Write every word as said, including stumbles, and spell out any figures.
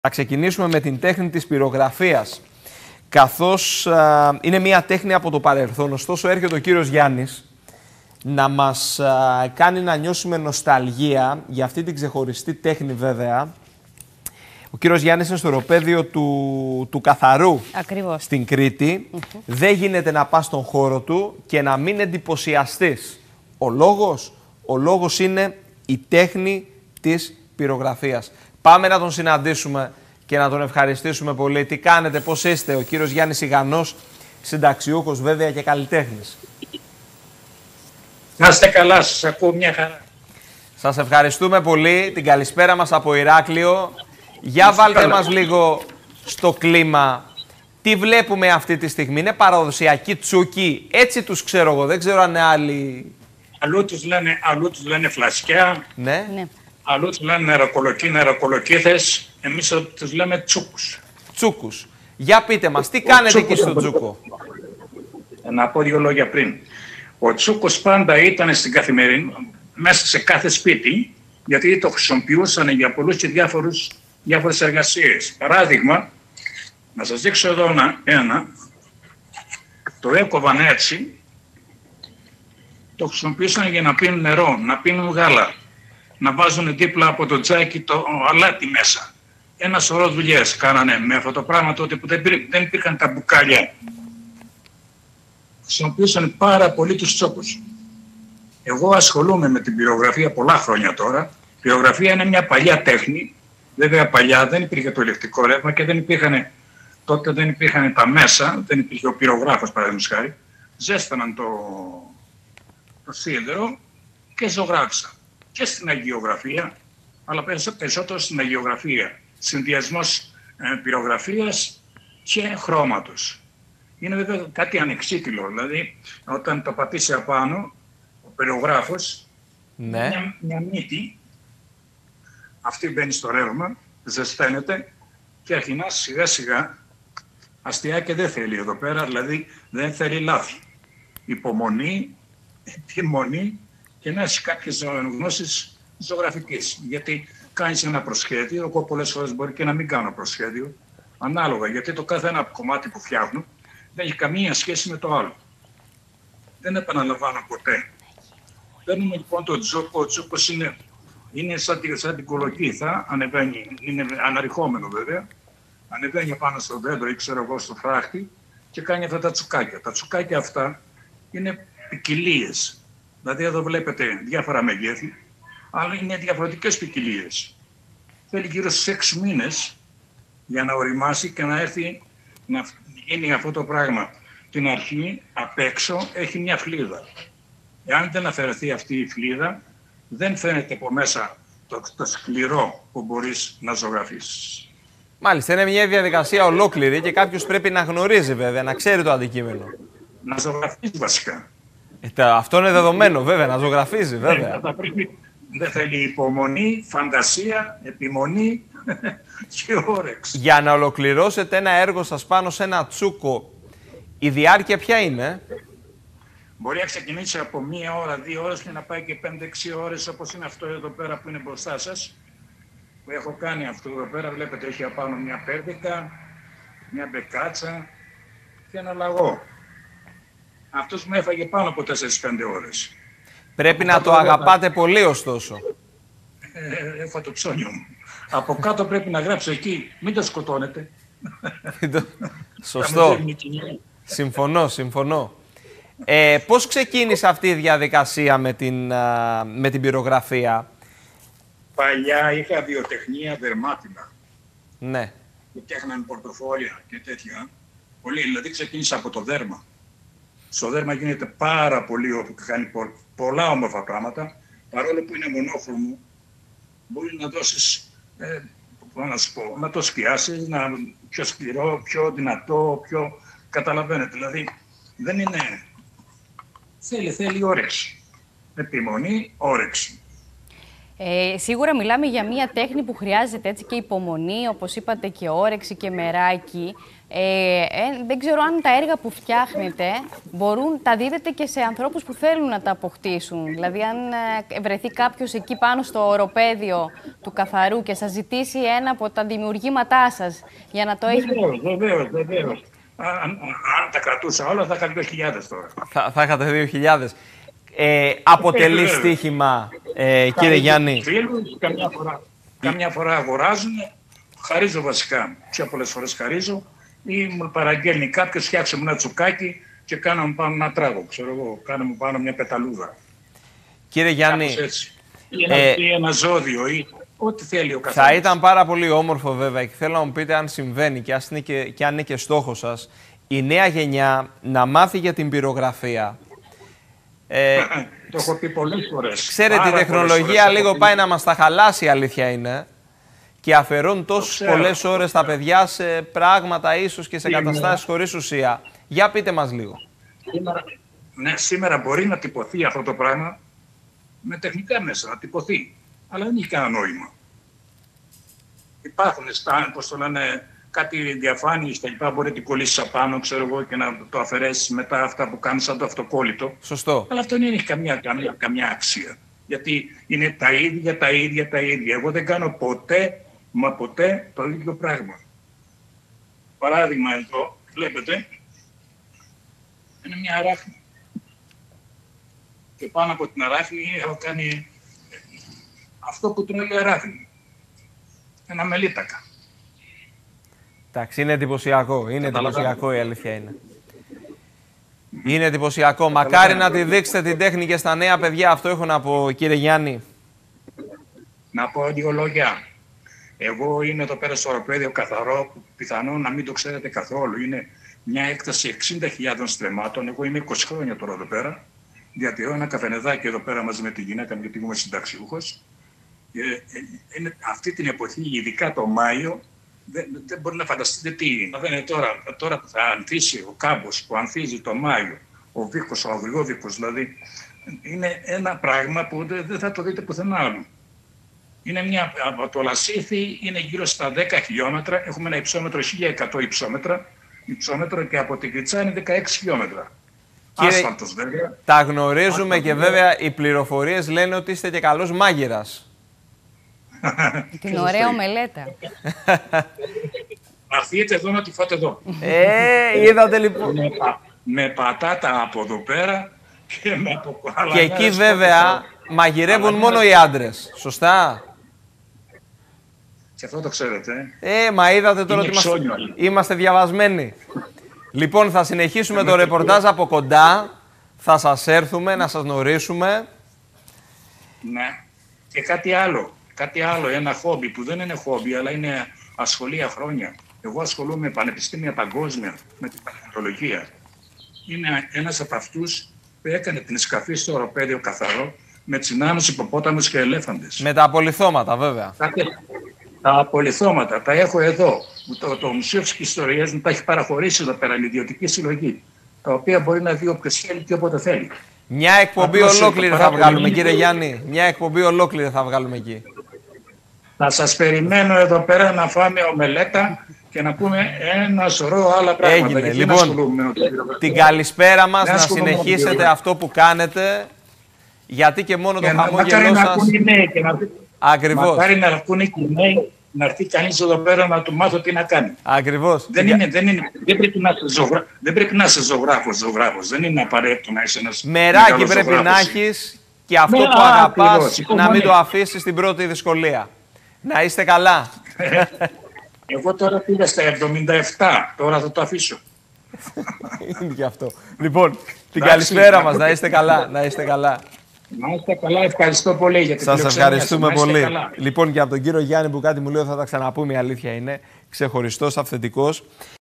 Θα ξεκινήσουμε με την τέχνη της πυρογραφίας, καθώς α, είναι μια τέχνη από το παρελθόν. Ωστόσο έρχεται ο κύριος Γιάννης να μας α, κάνει να νιώσουμε νοσταλγία για αυτή την ξεχωριστή τέχνη βέβαια. Ο κύριος Γιάννης είναι στο οροπέδιο του, του Καθαρού. Ακριβώς. Στην Κρήτη. Mm-hmm. Δεν γίνεται να πας στον χώρο του και να μην εντυπωσιαστείς. Ο λόγος, ο λόγος είναι η τέχνη της πυρογραφίας. Πάμε να τον συναντήσουμε και να τον ευχαριστήσουμε πολύ. Τι κάνετε, πώς είστε? Ο κύριος Γιάννης Ιγανός, συνταξιούχος βέβαια και καλλιτέχνης. Να είστε καλά, σας ακούω μια χαρά. Σας ευχαριστούμε πολύ. Την καλησπέρα μας από Ηράκλειο. Για βάλτε καλά μας λίγο στο κλίμα. Τι βλέπουμε αυτή τη στιγμή? Είναι παραδοσιακή τσούκι? Έτσι τους ξέρω εγώ, δεν ξέρω αν είναι άλλοι. Αλλού τους λένε, αλλού τους λένε φλασκιά. Ναι. Ναι. Αλλού τους λένε νεροκολοκύ, νεροκολοκύθες. Εμείς τους λέμε τσούκους. Τσούκους. Για πείτε μας, τι κάνετε εκεί στο τσούκο? Να πω δύο λόγια πριν. Ο τσούκος πάντα ήταν στην καθημερινή, μέσα σε κάθε σπίτι, γιατί το χρησιμοποιούσαν για πολλούς και διάφορους, διάφορες εργασίες. Παράδειγμα, να σας δείξω εδώ ένα, ένα το έκοβαν έτσι, το χρησιμοποιούσαν για να πίνουν νερό, να πίνουν γάλα, να βάζουν δίπλα από το τζάκι το αλάτι μέσα. Ένα σωρό δουλειές κάνανε με αυτό το πράγμα τότε που δεν, δεν υπήρχαν τα μπουκάλια. Χρησιμοποιούσαν πάρα πολύ τους τσόκους. Εγώ ασχολούμαι με την πυρογραφία πολλά χρόνια τώρα. Η πυρογραφία είναι μια παλιά τέχνη. Βέβαια παλιά δεν υπήρχε το ηλεκτρικό ρεύμα και δεν υπήρχαν, τότε δεν υπήρχαν τα μέσα, δεν υπήρχε ο πυρογράφος παραδείγματος χάρη. Ζέσταναν το, το σίδερο και ζωγράφισαν. Και στην αγιογραφία, αλλά περισσότερο στην αγιογραφία. Συνδυασμός ε, πυρογραφίας και χρώματος. Είναι βέβαια κάτι ανεξίτηλο, δηλαδή όταν το πατήσει απάνω, ο πυρογράφος, ναι. μια, μια μύτη, αυτή μπαίνει στο ρεύμα, ζεσταίνεται και αρχινά σιγά σιγά, αστιάκια δεν θέλει εδώ πέρα, δηλαδή δεν θέλει λάθη. Υπομονή, επιμονή και να έχει κάποιες γνώσεις ζωγραφικής. Γιατί κάνεις ένα προσχέδιο, εγώ πολλές φορές μπορεί και να μην κάνω προσχέδιο, ανάλογα, γιατί το κάθε ένα κομμάτι που φτιάχνω δεν έχει καμία σχέση με το άλλο. Δεν επαναλαμβάνω ποτέ. Παίρνουμε λοιπόν το τζόκο, ο τζόκος είναι, είναι σαν, σαν την κολοκύθα, ανεβαίνει, είναι αναρριχόμενο βέβαια, ανεβαίνει πάνω στο δέντρο ή ξέρω εγώ στο φράχτη και κάνει αυτά τα τσουκάκια. Τα τσουκάκια αυτά είναι ποικιλίες. Δηλαδή εδώ βλέπετε διάφορα μεγέθη, αλλά είναι διαφορετικές ποικιλίες. Θέλει γύρω στους έξι μήνες για να οριμάσει και να έρθει να γίνει αυτό το πράγμα. Την αρχή, απ' έξω, έχει μια φλίδα. Εάν δεν αφαιρεθεί αυτή η φλίδα, δεν φαίνεται από μέσα το, το σκληρό που μπορείς να ζωγραφίσεις. Μάλιστα, είναι μια διαδικασία ολόκληρη και κάποιος πρέπει να γνωρίζει βέβαια, να ξέρει το αντικείμενο. Να ζωγραφίζει βασικά. Ε, αυτό είναι δεδομένο βέβαια, να ζωγραφίζει βέβαια. Ε, πρέπει, δεν θέλει υπομονή, φαντασία, επιμονή και όρεξη. Για να ολοκληρώσετε ένα έργο σας πάνω σε ένα τσούκο, η διάρκεια ποια είναι? Μπορεί να ξεκινήσει από μία ώρα, δύο ώρες και να πάει και πέντε έξι ώρες, όπως είναι αυτό εδώ πέρα που είναι μπροστά σας. Που έχω κάνει αυτό εδώ πέρα, βλέπετε έχει απάνω μια πέρδικα, μια μπεκάτσα και ένα λαγό. Αυτός μου έφαγε πάνω από τέσσερις πέντε ώρες. Πρέπει από να το αγαπάτε θα... πολύ ωστόσο. Ε, έφα το ψώνιο μου. Από κάτω πρέπει να γράψω εκεί, μην το σκοτώνετε. Σωστό. Συμφωνώ, συμφωνώ. Ε, πώς ξεκίνησε αυτή η διαδικασία με την, με την πυρογραφία? Παλιά είχα βιοτεχνία δερμάτινα. Ναι. Που φτιάχναν πορτοφόλια και τέτοια. Πολύ, δηλαδή ξεκίνησα από το δέρμα. Στο δέρμα γίνεται πάρα πολύ όπου κάνει πολλά όμορφα πράγματα. Παρόλο που είναι μονόχρωμο, μπορεί να δώσεις, ε, να σου πω, να το σκιάσεις, να πιο σκληρό, πιο δυνατό, πιο... Καταλαβαίνετε, δηλαδή δεν είναι... Θέλει, θέλει όρεξη. Επιμονή, όρεξη. Ε, σίγουρα μιλάμε για μια τέχνη που χρειάζεται έτσι και υπομονή, όπως είπατε, και όρεξη και μεράκι. Ε, ε, δεν ξέρω αν τα έργα που φτιάχνετε μπορούν, τα δίδετε και σε ανθρώπους που θέλουν να τα αποκτήσουν. Δηλαδή, αν ε, βρεθεί κάποιος εκεί πάνω στο οροπέδιο του καθαρού και σας ζητήσει ένα από τα δημιουργήματά σας για να το έχει... Βεβαίως, βεβαίως, βεβαίως. Αν, αν τα κρατούσα όλα θα είχα δύο χιλιάδες τώρα. Θα, θα είχατε δύο χιλιάδες. Ε, αποτελεί στοίχημα, ε, κύριε Γιάννη. Φίλους, καμιά φορά, καμιά φορά αγοράζουν, χαρίζω βασικά. Πιο πολλές φορές χαρίζω ή μου παραγγέλνει κάποιος, φτιάξε μου ένα τσουκάκι και κάναμε πάνω ένα τράγο, ξέρω εγώ, κάναμε πάνω μια πεταλούδα. Κύριε Γιάννη, ή ένα, ε, ή ένα ζώδιο ή ό,τι θέλει ο καθένας. Θα ήταν πάρα πολύ όμορφο βέβαια και θέλω να μου πείτε αν συμβαίνει και, είναι και, και αν είναι και στόχος σας η νέα γενιά να μάθει για την πυρογραφία. Ε, το έχω πει πολλές φορές. Ξέρετε, η τεχνολογία λίγο πάει να μας τα χαλάσει, η αλήθεια είναι. Και αφαιρούν τόσες πολλές ώρες τα παιδιά σε πράγματα ίσως και σε σήμερα, καταστάσεις χωρίς ουσία. Για πείτε μας λίγο. Σήμερα, ναι, σήμερα μπορεί να τυπωθεί αυτό το πράγμα με τεχνικά μέσα, να τυπωθεί. Αλλά δεν έχει κανένα νόημα. Υπάρχουν, πώς το λένε, κάτι διαφάνειες τα λοιπά, μπορεί να την κολλήσεις απάνω, ξέρω εγώ, και να το αφαιρέσεις μετά αυτά που κάνεις σαν το αυτοκόλλητο. Σωστό. Αλλά αυτό δεν έχει καμιά, καμιά, καμιά αξία. Γιατί είναι τα ίδια, τα ίδια, τα ίδια. Εγώ δεν κάνω ποτέ, μα ποτέ το ίδιο πράγμα. Παράδειγμα εδώ, βλέπετε, είναι μια αράχνη. Και πάνω από την αράχνη έχω κάνει αυτό που τρώει η αράχνη. Ένα μελίτακα. Εντάξει, είναι εντυπωσιακό. Είναι εντυπωσιακό, η αλήθεια είναι. Είναι εντυπωσιακό. Μακάρι να τη δείξετε την τέχνη και στα νέα παιδιά. Αυτό έχω να πω, κύριε Γιάννη. Να πω δύο λόγια. Εγώ είναι εδώ πέρα στο οροπέδιο καθαρό, που πιθανόν να μην το ξέρετε καθόλου. Είναι μια έκταση εξήντα χιλιάδων στρεμμάτων. Εγώ είμαι είκοσι χρόνια τώρα εδώ πέρα. Διατηρώ ένα καφενεδάκι εδώ πέρα μαζί με τη γυναίκα μου, γιατί είμαι συνταξιούχος. Είναι αυτή την εποχή, ειδικά το Μάιο, δεν, δεν μπορεί να φανταστείτε τι είναι. Δεν τώρα, τώρα που θα ανθίσει ο κάμπος, που ανθίζει το Μάιο, ο βίκος, ο αγριόβικος δηλαδή, είναι ένα πράγμα που δεν, δεν θα το δείτε πουθενά άλλου. Είναι μια, από το Λασίθι είναι γύρω στα δέκα χιλιόμετρα, έχουμε ένα υψόμετρο χίλια εκατό υψόμετρα, υψόμετρο και από την Κριτσά είναι δεκαέξι χιλιόμετρα. Κύριε, άσφαλτος βέβαια. Τα γνωρίζουμε και βέβαια οι πληροφορίες λένε ότι είστε και καλός μάγειρας. Την ωραία ομελέτα. Αρθείτε εδώ να τη φάτε εδώ. Ε, είδατε λοιπόν. Με, πα, με πατάτα από εδώ πέρα και με από άλλα. Και εκεί βέβαια μαγειρεύουν μόνο οι άντρες. Σωστά. Και αυτό το ξέρετε. Ε, μα είδατε τώρα ότι είμαστε, είμαστε διαβασμένοι. Λοιπόν, θα συνεχίσουμε το ρεπορτάζ από κοντά. Θα σας έρθουμε να σας γνωρίσουμε. Ναι. Και κάτι άλλο. Κάτι άλλο, ένα χόμπι που δεν είναι χόμπι, αλλά είναι ασχολία χρόνια. Εγώ ασχολούμαι με πανεπιστήμια παγκόσμια, με την τεχνολογία. Είναι ένας από αυτούς που έκανε την σκαφή στο οροπέδιο καθαρό με τσινάνους, υποπόταμους και ελέφαντες. Με τα απολιθώματα, βέβαια. Τα, τα απολιθώματα, τα έχω εδώ. Το, το Μουσείο της Ιστορίας μου τα έχει παραχωρήσει εδώ πέρα, η ιδιωτική συλλογή. Τα οποία μπορεί να δει όποιος θέλει και όποτε θέλει. Μια εκπομπή Απλώς ολόκληρη θα βγάλουμε, κύριε Γιάννη. Μια εκπομπή ολόκληρη θα βγάλουμε εκεί. Θα σας περιμένω εδώ πέρα να φάμε ομελέτα και να πούμε ένα σωρό άλλα πράγματα. Έγινε. Λοιπόν, την καλησπέρα μας, να, να συνεχίσετε αυτό που κάνετε, γιατί και μόνο και το χαμόγελό σας... Ακριβώς. Μακάρι να ακούνε και οι νέοι, να έρθει κανείς εδώ πέρα να του μάθω τι να κάνει. Ακριβώς. Δεν, είναι, δεν, είναι, δεν, πρέπει να είσαι ζωγρα... δεν πρέπει να είσαι ζωγράφος, ζωγράφος. Δεν είναι απαραίτητο να είσαι ένας μεράκι πρέπει ζωγράφος. Να έχεις και αυτό ναι, που αγαπάς α, να μην το αφήσεις στην πρώτη δυσκολία. Να είστε καλά. Εγώ τώρα πήγα στα εβδομήντα επτά, τώρα θα το αφήσω. Είναι και αυτό. Λοιπόν, την καλησπέρα μας, να είστε καλά. Να είστε καλά. Να είστε καλά, ευχαριστώ πολύ για την σας ευχαριστούμε πολύ. Καλά. Λοιπόν, και από τον κύριο Γιάννη που κάτι μου λέει θα τα ξαναπούμε, η αλήθεια είναι. Ξεχωριστός, αυθεντικός.